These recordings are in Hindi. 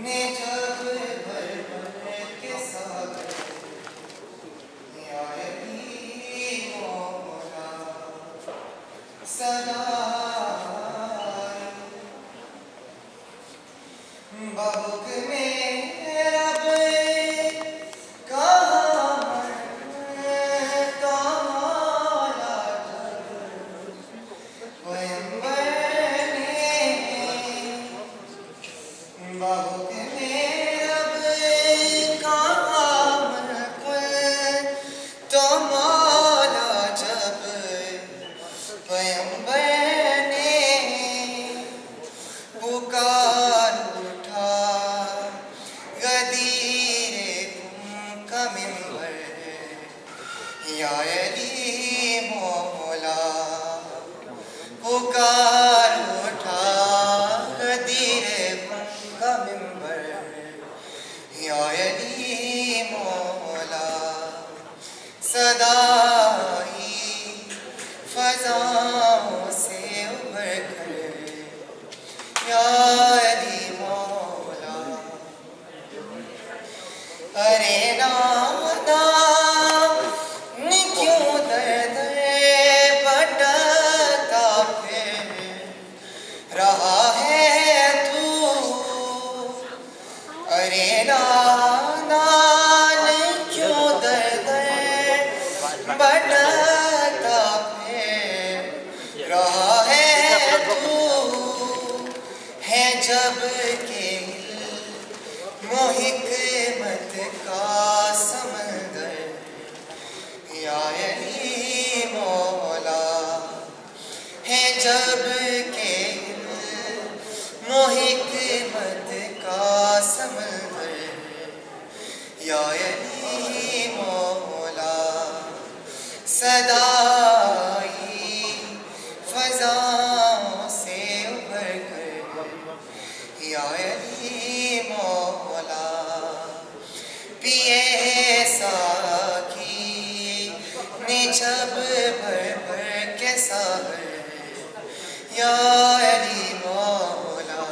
ने जब भर भर के सागर मोला सदा बहुक में रब कहाँ कमाला स्वयंवर ने बहुक में रब कहाँ तो मौला जब स्वयंवर ने पुकार उठा गदीरे का मिंबर या अली मौला पुकार उठा गदीरे का मिंबर या अली मौला सदा ही फज़ाओं से उभर कर या अली मौला अरे नादा क्यों दर्द भटकता फिर रहा है तू अरे नादा क्यों दर्द भटकता फिर रहा है तू है जब के हिकमत का समंदर या अली मौला है जब के हिकमत का समंदर या अली मौला सदा ही फज़ाओं से उभर कर या अली मौला पिए साकी ने जब भर भर के सागर या अली मौला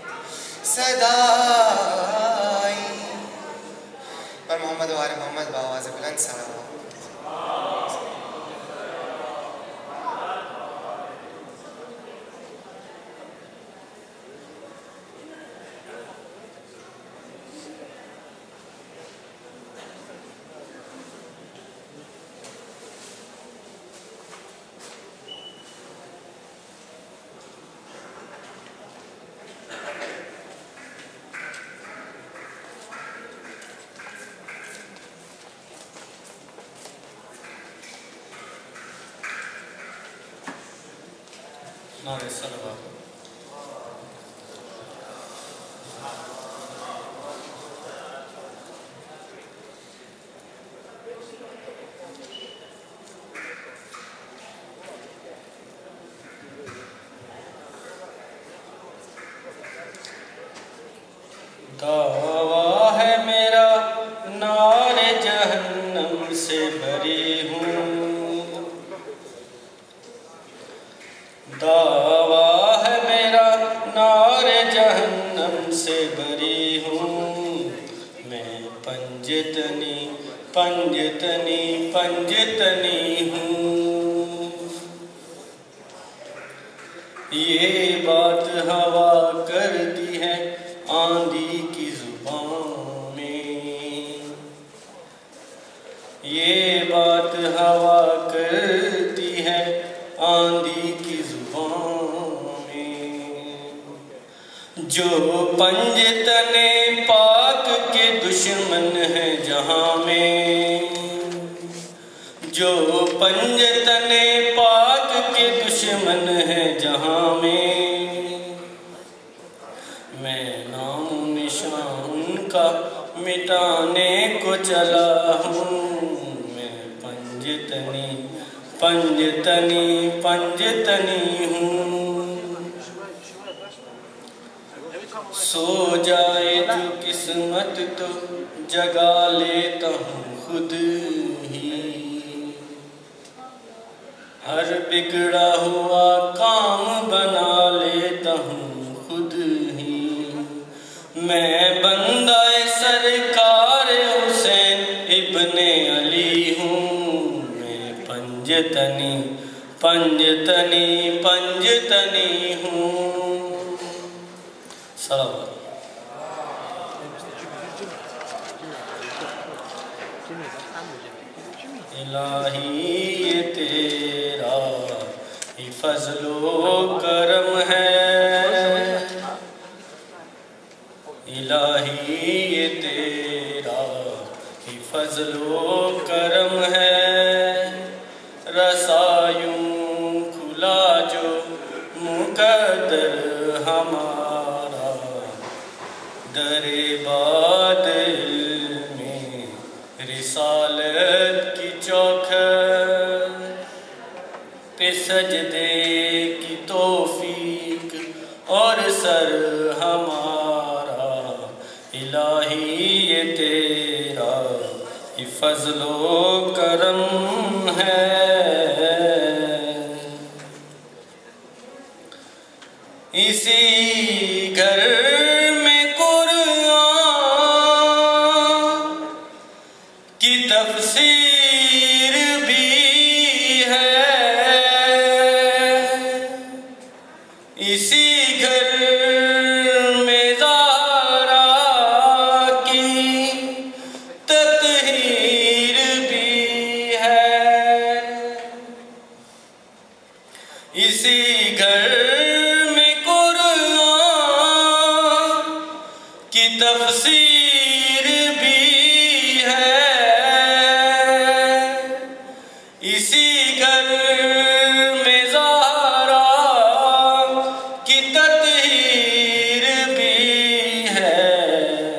सदाई पर मोहम्मद वाले मोहम्मद बावाज़ बुलंद सलाम नारे सलवा दावा है मेरा नारे जहन्नम से भरी हूँ दावा है मेरा नारे जहन्नम से बरी हूँ मैं पंजतनी पंजतनी पंजतनी हूँ ये बात हवा करती है आंधी की जुबान में ये बात हवा करती है आंधी की जुबान में जो पंजतने पाक के दुश्मन है जहां में जो पंजतने पाक के दुश्मन है जहां में मैं नाम निशान का मिटाने को चला हूँ मैं पंजतनी पंजतनी पंजतनी हूँ सो जाए जो किस्मत तो जगा लेता हूँ खुद ही हर बिगड़ा हुआ काम बना लेता हूँ खुद ही मैं सरकार हुसैन इब्ने अली हूँ। मैं पंजतनी पंजतनी पंजतनी हूँ। सलाम। इलाही ये तेरा ही फजलो करम है। इलाही ये तेरा ही फजलो करम है। रसायूं खुला जो मुकद्दर हमारा। दरे बादल में रिसालत की चौखट पे सजदे की तौफीक और सर हमारा। इलाही ये तेरा ही फजलो करम है। इसी घर में कुरान की तफसीर भी है। इसी घर में ज़हरा की तत्हीर भी है। इसी घर में कुरान की तफसीर भी है। इसी घर में ज़हरा की तत्हीर भी है।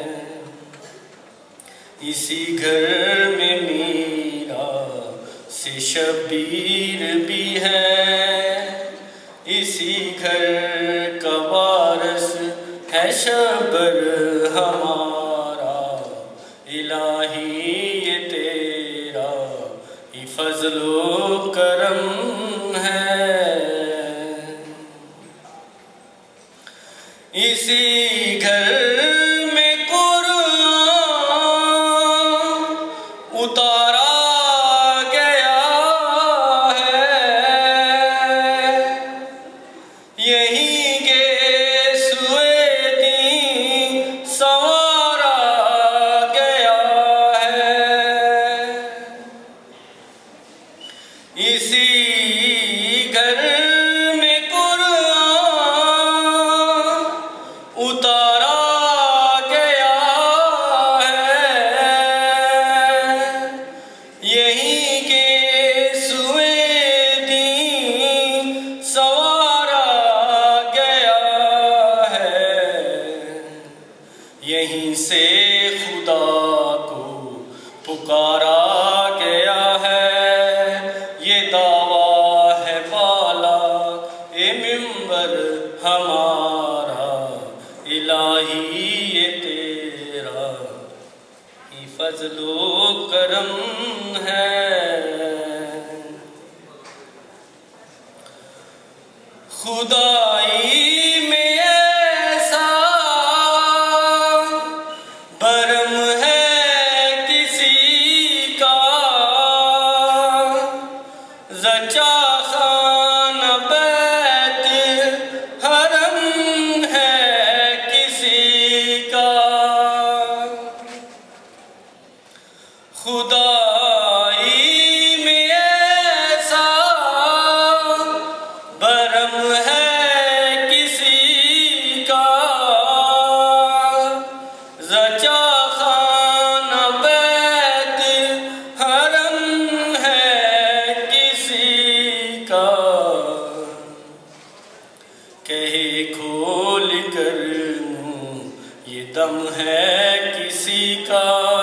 इसी घर में मीरा से शबीर भी है। इसी घर का वारस है शबर हमारा। इलाही ये तेरा ही फजलो करम है। इसी घर में कुरान उतारा गया है। यहीं के सुएदी संवारा गया है। इसी घर में कुरान उतारा गया है। यहीं के सुएदी संवारा गया है। यहीं से खुदा को पुकारा गया है। ये दावा है बाला ए मिंबर हमारा। इलाही ये तेरा ही फजलो करम है। खुदाई में ऐसा बरम है किसी का। ज़चा खाना बैत हरम है किसी का। खुदाई में ऐसा बरम है किसी का। ज़चा खाना बैत हरम है किसी का। कहे खोल कर मुँह ये दम है किसी का।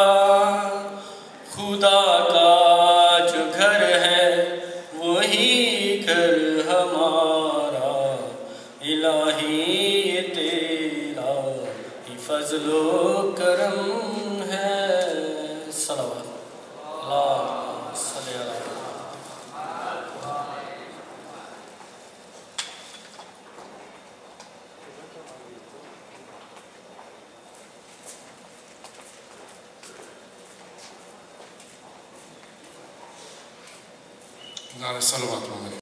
खुदा का जो घर है वही घर हमारा। इलाही ये तेरा ही फजलो करम है। सलावत अल्लाह सल्लल्लाहु अलैहि वसल्लम। على الصلوات.